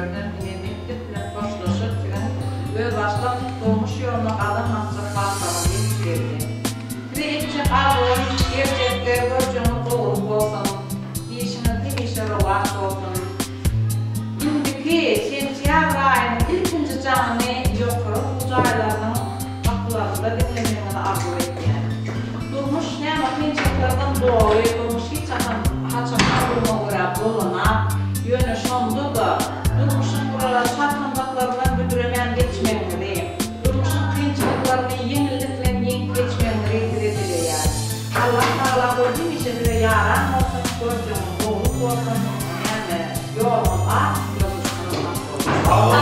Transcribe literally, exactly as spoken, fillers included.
görünen mekdep bilen başlaşıp öz baştan dolmuş yoluna adam nasıl kalkama yetiştirdi. Birinci ağır, gerçekte göreceğini doğru olsun, işini demişleri var olsun. Şimdiki sentyabr ayının ilkinci canını yokurup uzaylarının kapılarında dinlemeğini arzu etken. Durmuş nema pençeklerden doğru, durmuş hiç haçaklar durma uğrap doluna, yönü şondu da, durmuşun buralar çarkandaklarından büdüremeyen geçmekleri, durmuşun pençeklerini yeniliklerini yenip geçmekleri diredilir yani. Allah Teala gördüğüm işe yaran olsun, gördüğüm doğru olsun, yani yolun at, yolun olsun.